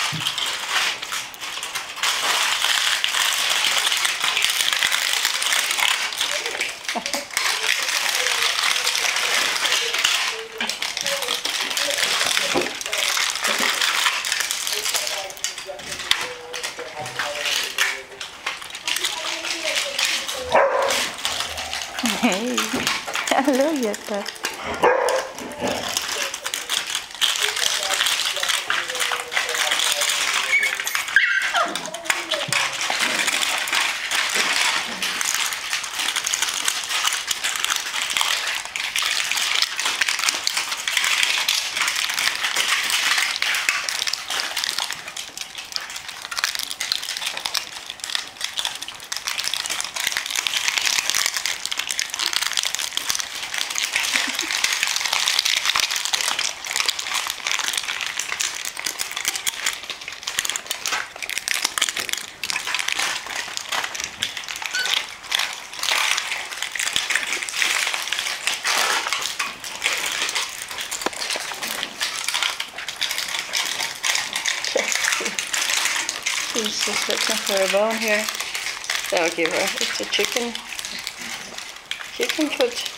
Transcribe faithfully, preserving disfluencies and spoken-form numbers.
Hey, hello, Yetta. She's just looking for a bone here. That'll give her. It's a chicken, chicken foot.